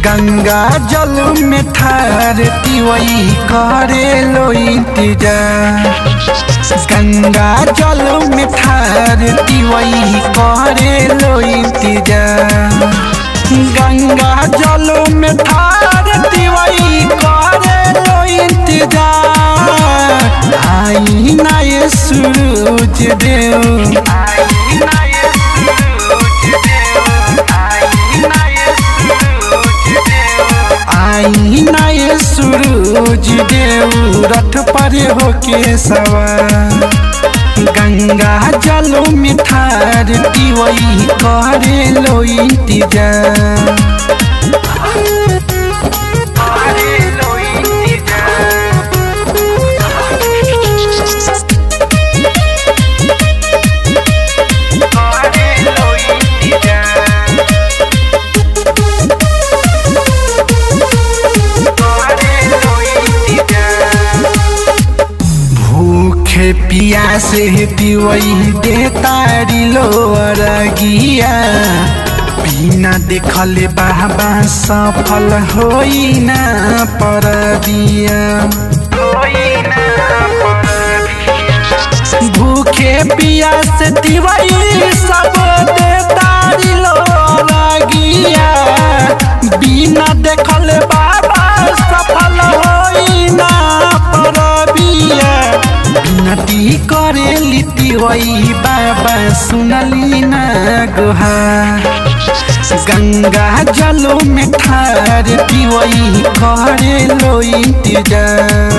गंगा जल में ठार तिवई करे लो इंतजार। गंगा जल में ठार तिवई करे लो इंतजार। गंगा जल में ठार तिवई करे लो इंतजार। आई ना ये सूरज देव, आई ना ये सूरज देव रथ पर होके सवार। गंगा जल में ठार तिवई करे लो इंतजार। भूखे पियास तिवई दे तारी लो अरगिया। बिना देखले बाबा सफल होई ना परबिया। भूखे पियास तिवई सब दे तारी लो अरगिया। बिना देखले बाबा सफल होई ना परबिया। विनती करे तिवई बाबा सुनली ना गुहार। गंगा जल में ठार तिवई करे लो इंतजार।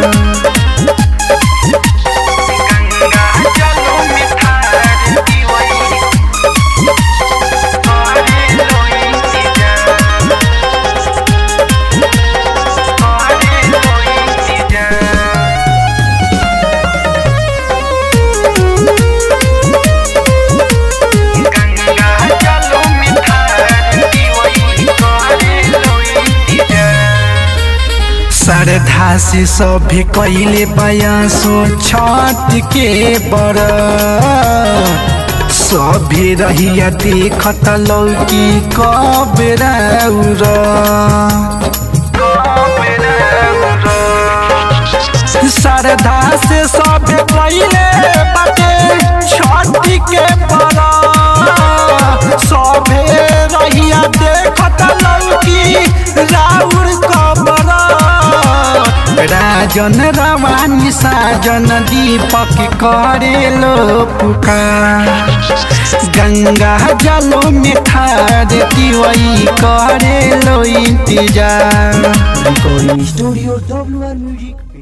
श्रद्धा से सभी कैले बयासो छठ के बरत। सभी रहिया देखत लौकी कब श्रद्धा से सभी कैले बाटे छठ के बरत। सभी रहिया देखत लौकी राउर कबर। राजन रवानी साजन दीपक करे लो पुकार। गंगा जल में ठार तिवई करे लो इंतजार। Recording studio WR music.